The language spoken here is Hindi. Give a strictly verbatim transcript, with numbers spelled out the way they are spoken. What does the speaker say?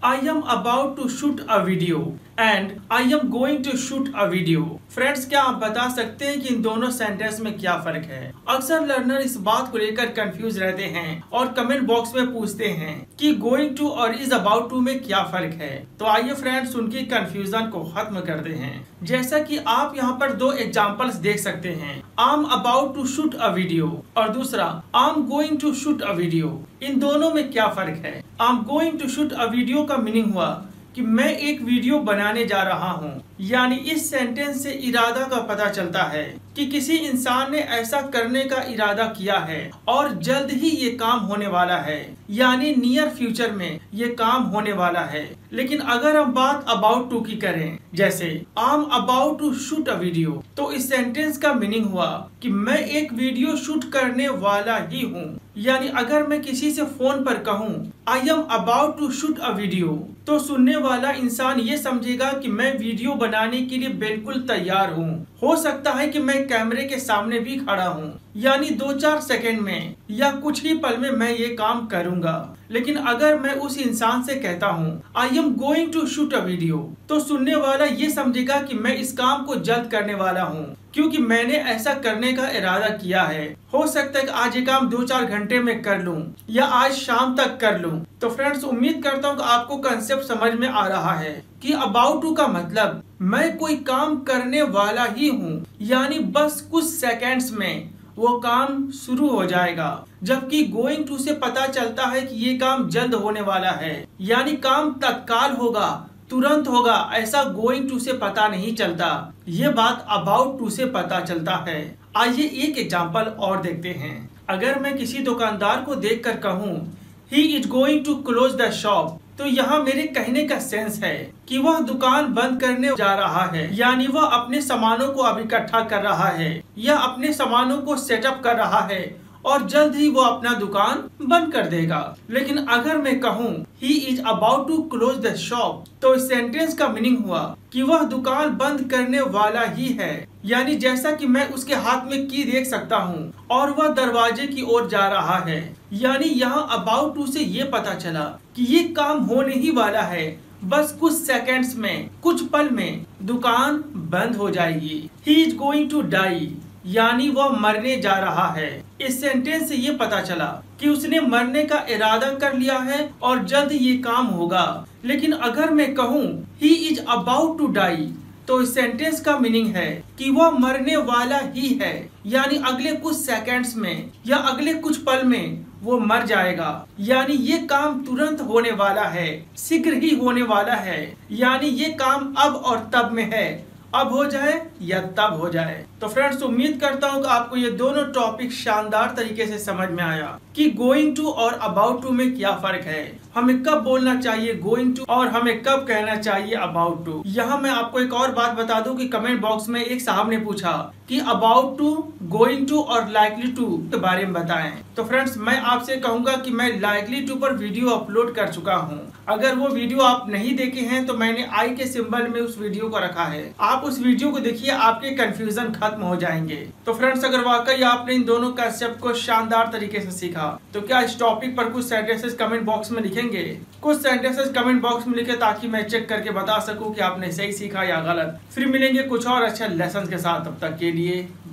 I am about to shoot a video and I am going to shoot a video. Friends, क्या आप बता सकते हैं कि इन दोनों सेंटेंस में क्या फर्क है? अक्सर लर्नर इस बात को लेकर कंफ्यूज रहते हैं और कमेंट बॉक्स में पूछते हैं कि गोइंग टू और इज अबाउट टू में क्या फर्क है। तो आइए फ्रेंड्स, उनकी कंफ्यूजन को खत्म करते हैं। जैसा कि आप यहाँ पर दो एग्जाम्पल्स देख सकते हैं, I am about to shoot a video और दूसरा I am going to shoot a video. इन दोनों में क्या फर्क है? I am going to shoot a video का मीनिंग हुआ कि मैं एक वीडियो बनाने जा रहा हूँ, यानी इस सेंटेंस से इरादा का पता चलता है कि किसी इंसान ने ऐसा करने का इरादा किया है और जल्द ही ये काम होने वाला है, यानी नियर फ्यूचर में ये काम होने वाला है। लेकिन अगर हम बात अबाउट टू की करें, जैसे I am about to shoot a video, तो इस सेंटेंस का मीनिंग हुआ कि मैं एक वीडियो शूट करने वाला ही हूँ। यानी अगर मैं किसी से फोन पर कहूँ I am about to shoot a video, तो सुनने वाला इंसान ये समझेगा कि मैं वीडियो बनाने के लिए बिल्कुल तैयार हूँ। हो सकता है कि मैं कैमरे के सामने भी खड़ा हूँ, यानी दो चार सेकंड में या कुछ ही पल में मैं ये काम करूँगा। लेकिन अगर मैं उस इंसान से कहता हूँ I am going to shoot a video, तो सुनने वाला ये समझेगा कि मैं इस काम को जल्द करने वाला हूँ, क्योंकि मैंने ऐसा करने का इरादा किया है। हो सकता है कि आज ये काम दो चार घंटे में कर लूं या आज शाम तक कर लूं। तो फ्रेंड्स, उम्मीद करता हूँ कि आपको कंसेप्ट समझ में आ रहा है कि अबाउट टू का मतलब मैं कोई काम करने वाला ही हूँ, यानी बस कुछ सेकेंड्स में वो काम शुरू हो जाएगा। जबकि गोइंग टू से पता चलता है कि ये काम जल्द होने वाला है, यानी काम तत्काल होगा, तुरंत होगा। ऐसा गोइंग टू से पता नहीं चलता, ये बात अबाउट टू से पता चलता है। आइए एक एग्जांपल और देखते हैं। अगर मैं किसी दुकानदार को देखकर कहूँ he is going to close the shop, तो यहाँ मेरे कहने का सेंस है कि वह दुकान बंद करने जा रहा है, यानी वह अपने सामानों को अब इकट्ठा कर रहा है या अपने सामानों को सेटअप कर रहा है और जल्द ही वो अपना दुकान बंद कर देगा। लेकिन अगर मैं कहूँ he is about to close the shop, तो इस सेंटेंस का मीनिंग हुआ कि वह दुकान बंद करने वाला ही है, यानी जैसा कि मैं उसके हाथ में की देख सकता हूँ और वह दरवाजे की ओर जा रहा है। यानी यहाँ अबाउट टू से ये पता चला कि ये काम होने ही वाला है, बस कुछ सेकेंड्स में, कुछ पल में दुकान बंद हो जाएगी। He is going to die, यानी वह मरने जा रहा है। इस सेंटेंस से ये पता चला कि उसने मरने का इरादा कर लिया है और जल्द ये काम होगा। लेकिन अगर मैं कहूँ he is about to die, तो इस सेंटेंस का मीनिंग है कि वह मरने वाला ही है, यानी अगले कुछ सेकंड्स में या अगले कुछ पल में वो मर जाएगा। यानी ये काम तुरंत होने वाला है, शीघ्र ही होने वाला है, यानी ये काम अब और तब में है, अब हो जाए या तब हो जाए। तो फ्रेंड्स, उम्मीद करता हूँ कि आपको ये दोनों टॉपिक शानदार तरीके से समझ में आया कि गोइंग टू और अबाउट टू में क्या फर्क है, हमें कब बोलना चाहिए गोइंग टू और हमें कब कहना चाहिए अबाउट टू। यहाँ मैं आपको एक और बात बता दूं कि कमेंट बॉक्स में एक साहब ने पूछा कि अबाउट टू, गोइंग टू और लाइकली टू के बारे में बताएं। तो फ्रेंड्स, मैं आपसे कहूंगा कि मैं लाइकली टू पर वीडियो अपलोड कर चुका हूँ। अगर वो वीडियो आप नहीं देखे हैं तो मैंने आई के सिंबल में उस वीडियो को रखा है, आप उस वीडियो को देखिए, आपके कंफ्यूजन खत्म हो जाएंगे। तो फ्रेंड्स, अगर वाकई आपने इन दोनों कंसेप्ट को शानदार तरीके से सीखा, तो क्या इस टॉपिक पर कुछ सेंटेंसेस कमेंट बॉक्स में लिखेंगे? कुछ सेंटेंसेस कमेंट बॉक्स में लिखे ताकि मैं चेक करके बता सकूं कि आपने सही सीखा या गलत। फिर मिलेंगे कुछ और अच्छा लेसन के साथ, तब तक के लिए